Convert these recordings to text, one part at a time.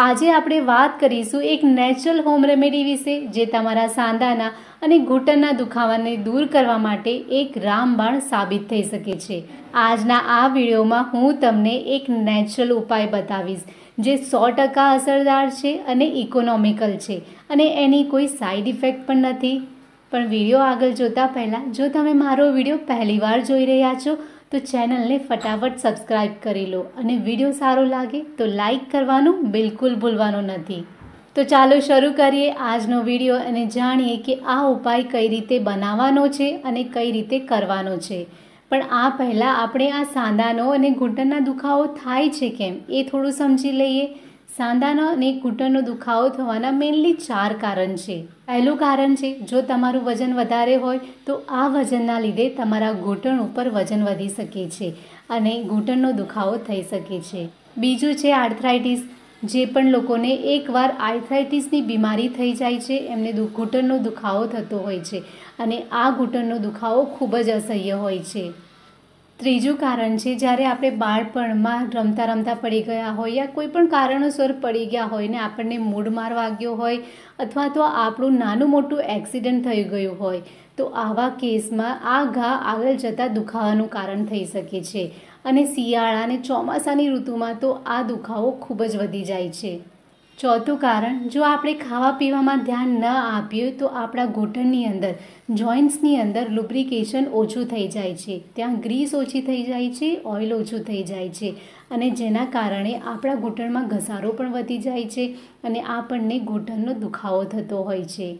આજે આપણે વાત કરીશું એક નેચરલ હોમ રેમેડી વિશે જે તમારા સાંધાના અને ઘૂંટણના દુખાવાને દૂર કરવા માટે એક રામબાણ સાબિત થઈ શકે છે। આજના આ વિડીયોમાં હું તમને એક નેચરલ ઉપાય બતાવીશ જે 100% અસરદાર છે અને ઇકોનોમિકલ છે અને એની કોઈ સાઇડ ઇફેક્ટ પણ નથી। પણ વિડીયો આગળ જોતા પહેલાં જો તમે મારો વિડીયો પહેલીવાર જોઈ રહ્યા છો તો ચેનલને ફટાફટ સબસ્ક્રાઇબ કરી લો અને વિડીયો સારો લાગે તો લાઈક કરવાનું બિલકુલ ભૂલવાનું નથી। તો ચાલો શરૂ કરીએ આજનો વિડીયો અને જાણીએ કે આ ઉપાય કઈ રીતે બનાવવાનો છે અને કઈ રીતે કરવાનો છે। પણ આ પહેલાં આપણે આ સાંધાનો અને ઘૂંટણના દુખાવો થાય છે કેમ એ થોડું સમજી લઈએ। સાંધાનો અને ઘૂંટણનો દુખાવો થવાના મેઇનલી 4 કારણ છે। પહેલું કારણ છે જો તમારું વજન વધારે હોય તો આ વજનના લીધે તમારા ઘૂંટણ ઉપર વજન વધી શકે છે અને ઘૂંટણનો દુખાવો થઈ શકે છે। બીજું છે આર્થરાઇટિસ। જે પણ લોકોને એકવાર આર્થરાઇટિસની બીમારી થઈ જાય છે એમને ઘૂંટણનો દુખાવો થતો હોય છે અને આ ઘૂંટણનો દુખાવો ખૂબ જ અસહ્ય હોય છે। ત્રીજું કારણ છે જ્યારે આપણે બાળપણમાં રમતા રમતા પડી ગયા હોય યા કોઈ પણ કારણોસર પડી ગયા હોય ને આપણને મૂડ માર વાગ્યો હોય અથવા તો આપણું નાનું મોટું એક્સિડન્ટ થઈ ગયું હોય તો આવા કેસમાં આ ઘા આગળ જતાં દુખાવાનું કારણ થઈ શકે છે અને શિયાળા અને ચોમાસાની ઋતુમાં તો આ દુખાવો ખૂબ જ વધી જાય છે। ચોથું કારણ જો આપણે ખાવા પીવામાં ધ્યાન ન આપીએ તો આપણા ઘૂંટણની અંદર જોઇન્ટ્સની અંદર લુબ્રિકેશન ઓછું થઈ જાય છે, ત્યાં ગ્રીસ ઓછી થઈ જાય છે, ઓઇલ ઓછું થઈ જાય છે અને જેના કારણે આપણા ઘૂંટણમાં ઘસારો પણ વધી જાય છે અને આપણને ઘૂંટણનો દુખાવો થતો હોય છે।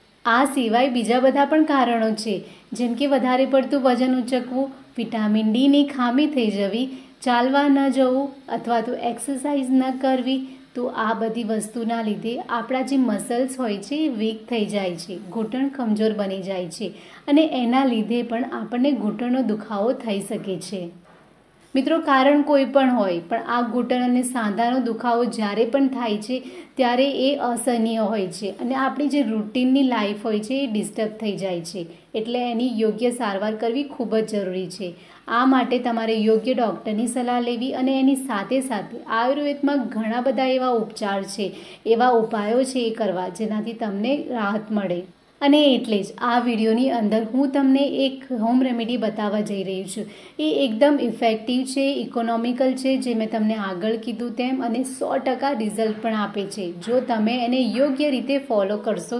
આ સિવાય બીજા બધા પણ કારણો છે જેમ કે વધારે પડતું વજન ઉચકવું, વિટામિન ડીની ખામી થઈ જવી, ચાલવા ન જવું અથવા તો એક્સરસાઇઝ ન કરવી તો આ બધી વસ્તુના લીધે આપણા જે મસલ્સ હોય છે એ વીક થઈ જાય છે, ઘૂંટણ કમજોર બની જાય છે અને એના લીધે પણ આપણને ઘૂંટણનો દુખાવો થઈ શકે છે। મિત્રો કારણ કોઈ પણ હોય પણ આ ઘૂંટણ અને સાંધાનો દુખાવો જ્યારે પણ થાય છે ત્યારે એ અસહનીય હોય છે અને આપણી જે રૂટીનની લાઈફ હોય છે એ ડિસ્ટર્બ થઈ જાય છે એટલે એની યોગ્ય સારવાર કરવી ખૂબ જ જરૂરી છે। આ માટે તમારે યોગ્ય ડૉક્ટરની સલાહ લેવી અને એની સાથે સાથે આયુર્વેદમાં ઘણા બધા એવા ઉપચાર છે, એવા ઉપાયો છે એ કરવા જેનાથી તમને રાહત મળે। અને એટલે જ આ વિડીયોની અંદર હું તમને એક હોમ રેમેડી બતાવવા જઈ રહી છું। એ એકદમ ઇફેક્ટિવ છે, ઇકોનોમિકલ છે જે મેં તમને આગળ કીધું તેમ અને 100% રિઝલ્ટ પણ આપે છે જો તમે એને યોગ્ય રીતે ફોલો કરશો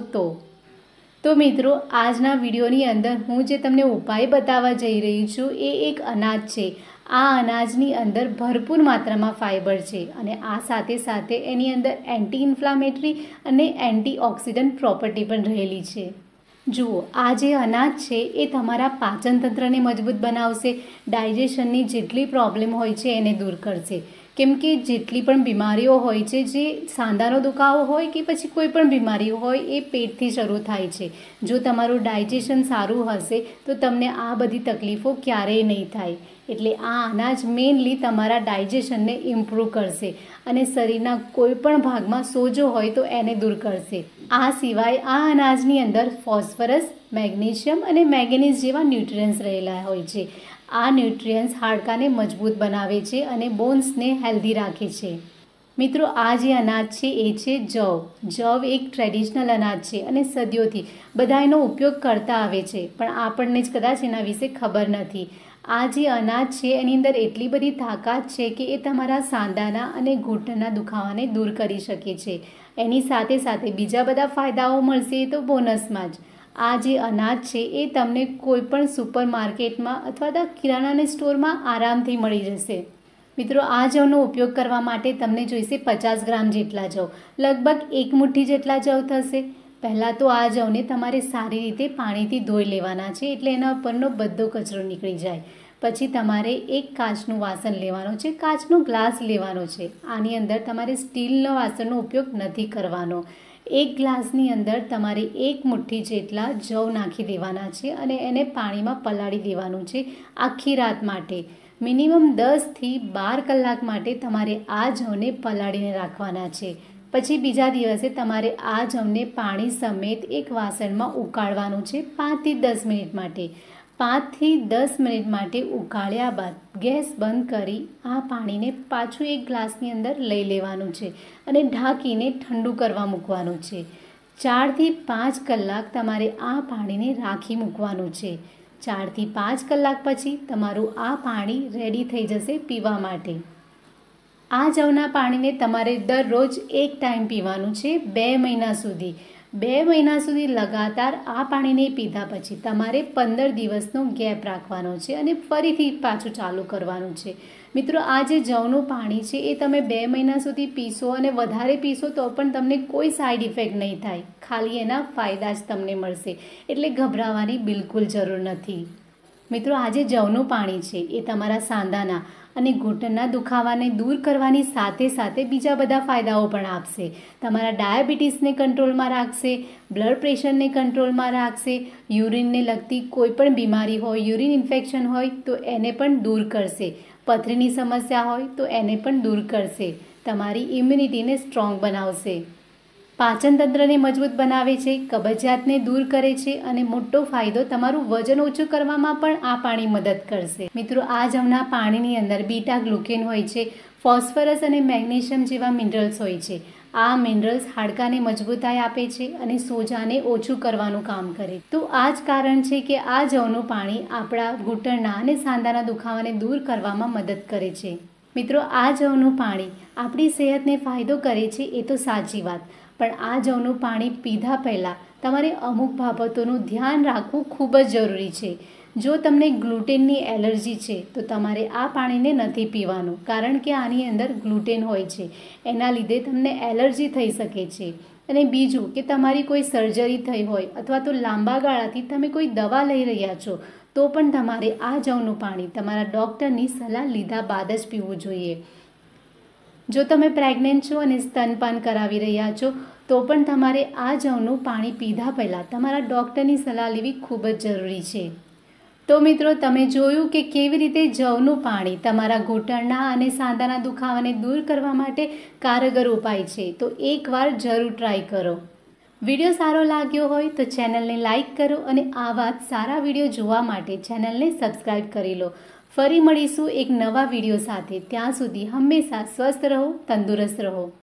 તો મિત્રો આજના વિડીયોની અંદર હું જે તમને ઉપાય બતાવવા જઈ રહી છું એ એક અનાજ છે। આ અનાજની અંદર ભરપૂર માત્રામાં ફાઇબર છે અને આ સાથે સાથે એની અંદર એન્ટી ઇન્ફ્લામેટરી અને એન્ટીઓક્સિડન્ટ પ્રોપર્ટી પણ રહેલી છે। જુઓ આ જે અનાજ છે એ તમારા પાચન તંત્રને મજબૂત બનાવશે, ડાયજેશનની જેટલી પ્રોબ્લેમ હોય છે એને દૂર કરશે કેમ કે જેટલી પણ બીમારીઓ હોય છે જે સાંધાનો દુખાવો હોય કે પછી કોઈ પણ બીમારી હોય એ પેટથી શરૂ થાય છે। જો તમારું ડાયજેશન સારું હશે તો તમને આ બધી તકલીફો ક્યારેય નહીં થાય એટલે આ અનાજ મેઇનલી તમારા ડાયજેશનને ઇમ્પ્રૂવ કરશે અને શરીરના કોઈ પણ ભાગમાં સોજો હોય તો એને દૂર કરશે। આ સિવાય આ અનાજની અંદર ફોસ્ફરસ, મેગ્નેશિયમ અને મેંગેનીઝ જેવા ન્યુટ્રિયન્ટ્સ રહેલા હોય છે। આ ન્યુટ્રિયન્ટ્સ હાડકાને મજબૂત બનાવે છે અને બોન્સને હેલ્ધી રાખે છે। મિત્રો આ જે અનાજ છે એ છે જવ। જવ એક ટ્રેડિશનલ અનાજ છે અને સદીઓથી બધા એનો ઉપયોગ કરતા આવે છે પણ આપણને જ કદાચ એના વિશે ખબર નથી। આ જે અનાજ છે એની અંદર એટલી બધી તાકાત છે કે એ તમારા સાંધાના અને ઘૂંટણના દુખાવાને દૂર કરી શકે છે। એની સાથે સાથે બીજા બધા ફાયદાઓ મળશે તો બોનસમાં જ। આ જે અનાજ છે એ તમને કોઈ પણ સુપર માર્કેટમાં અથવા તો કિરાણાની સ્ટોરમાં આરામથી મળી જશે। મિત્રો આ જવનો ઉપયોગ કરવા માટે તમને જોઈશે 50 ગ્રામ જેટલા જવ, લગભગ 1 મુઠ્ઠી જેટલા જવ થશે। પહેલાં તો આ જવને તમારે સારી રીતે પાણીથી ધોઈ લેવાના છે એટલે એના ઉપરનો બધો કચરો નીકળી જાય। પછી તમારે એક કાચનું વાસણ લેવાનું છે, કાચનો ગ્લાસ લેવાનો છે। આની અંદર તમારે સ્ટીલના વાસણનો ઉપયોગ નથી કરવાનો। એક ગ્લાસની અંદર તમારે 1 મુઠ્ઠી જેટલા જવ નાખી દેવાના છે અને એને પાણીમાં પલાળી દેવાનું છે આખી રાત માટે। મિનિમમ 10થી 12 કલાક માટે તમારે આ જવને પલાળીને રાખવાના છે। પછી બીજા દિવસે તમારે આ જવને પાણી સમેત એક વાસણમાં ઉકાળવાનું છે 5 થી 10 મિનિટ માટે। 5 થી 10 મિનિટ માટે ઉકાળ્યા બાદ ગેસ બંધ કરી આ પાણીને પાછું એક ગ્લાસની અંદર લઈ લેવાનું છે અને ઢાંકીને ઠંડુ કરવા મૂકવાનું છે. 4 થી 5 કલાક તમારે આ પાણીને રાખી મૂકવાનું છે. 4 થી 5 કલાક પછી તમારું આ પાણી રેડી થઈ જશે પીવા માટે. આ જવના પાણીને તમારે દરરોજ એક ટાઈમ પીવાનું છે 2 મહિના સુધી. 2 મહિના સુધી લગાતાર આ પાણીને પીધા પછી તમારે 15 દિવસનો ગેપ રાખવાનો છે અને ફરીથી પાછું ચાલુ કરવાનું છે. મિત્રો, આ જે જવનું પાણી છે એ તમે 2 મહિના સુધી પીશો અને વધારે પીશો તો પણ તમને કોઈ સાઈડ ઇફેક્ટ નહીં થાય. ખાલી એના ફાયદા જ તમને મળશે, એટલે ગભરાવાની બિલકુલ જરૂર નથી. મિત્રો, આ જે જવનું પાણી છે એ તમારા સાંધાના અને ઘૂંટણના દુખાવાને દૂર કરવાની સાથે સાથે બીજા બધા ફાયદાઓ પણ આપશે. તમારા ડાયાબિટીસને કંટ્રોલમાં રાખશે, બ્લડ પ્રેશરને કંટ્રોલમાં રાખશે, યુરિનને લગતી કોઈ પણ બીમારી હોય, યુરિન ઇન્ફેક્શન હોય તો એને પણ દૂર કરશે, પથરીની સમસ્યા હોય તો એને પણ દૂર કરશે, તમારી ઇમ્યુનિટીને સ્ટ્રોંગ બનાવશે, પાચન તંત્રને મજબૂત બનાવે છે, કબજિયાતને દૂર કરે છે અને મોટો ફાયદો તમારું વજન ઓછું કરવામાં પણ આ પાણી મદદ કરશે. મિત્રો, આ જવના પાણીની અંદર બીટા ગ્લુકેન હોય છે, ફોસ્ફરસ અને મેગ્નેશિયમ જેવા મિનરલ્સ હોય છે. આ મિનરલ્સ હાડકાને મજબૂતાઈ આપે છે અને સોજાને ઓછું કરવાનું કામ કરે. તો આ જ કારણ છે કે આ જવનું પાણી આપણા ઘૂંટણના અને સાંધાના દુખાવાને દૂર કરવામાં મદદ કરે છે. મિત્રો, આ જવનું પાણી આપણી સેહતને ફાયદો કરે છે એ તો સાચી વાત, પણ આ જવનું પાણી પીધા પહેલાં તમારે અમુક બાબતોનું ધ્યાન રાખવું ખૂબ જ જરૂરી છે. જો તમને ગ્લુટેનની એલર્જી છે તો તમારે આ પાણીને નથી પીવાનું, કારણ કે આની અંદર ગ્લુટેન હોય છે, એના લીધે તમને એલર્જી થઈ શકે છે. અને બીજું કે તમારી કોઈ સર્જરી થઈ હોય અથવા તો લાંબા ગાળાથી તમે કોઈ દવા લઈ રહ્યા છો તો પણ તમારે આ જવનું પાણી તમારા ડૉક્ટરની સલાહ લીધા બાદ જ પીવું જોઈએ. જો તમે પ્રેગ્નન્ટ છો અને સ્તનપાન કરાવી રહ્યા છો તો પણ તમારે આ જવનું પાણી પીધા પહેલાં તમારા ડૉક્ટરની સલાહ લેવી ખૂબ જ જરૂરી છે. તો મિત્રો, તમે જોયું કે કેવી રીતે જવનું પાણી તમારા ઘૂંટણના અને સાંધાના દુખાવાને દૂર કરવા માટે કારગર ઉપાય છે. તો એકવાર જરૂર ટ્રાય કરો. વિડીયો સારો લાગ્યો હોય તો ચેનલને લાઈક કરો અને આવા જ સારા વિડીયો જોવા માટે ચેનલને સબસ્ક્રાઈબ કરી લો. ફરી મળીશું એક નવા વિડીયો સાથે. ત્યાં સુધી હંમેશા સ્વસ્થ રહો, તંદુરસ્ત રહો.